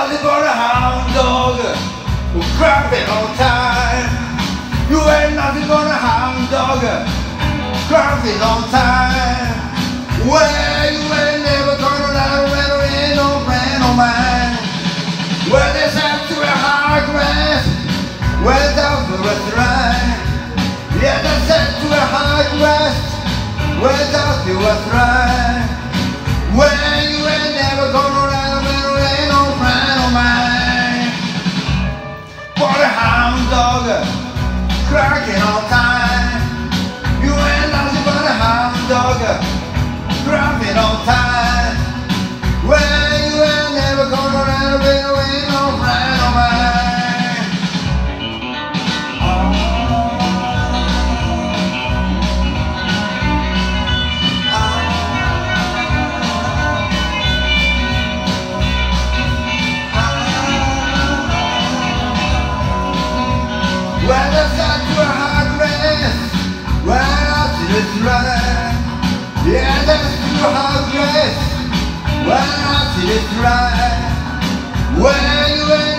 nothing but a hound dog, crapping all time. You ain't nothing but a hound dog, crapping all time. Well, you ain't never gonna let her in no plan of mine. Well, they sent to a hard grass, went out to a restaurant. Yeah, they sent to a hard grass, went out to a restaurant. Well, you ain't never gonna let her in no plan of mine. For the hound dog, cracking all time. You ain't nothing but a hound dog, cracking all time. Well, you ain't never gonna let her in no plan of mine. Well, that's not to a hard race. Well, that's just right. Yeah, that's to a hard race. Well, that's just right. Well, you ain't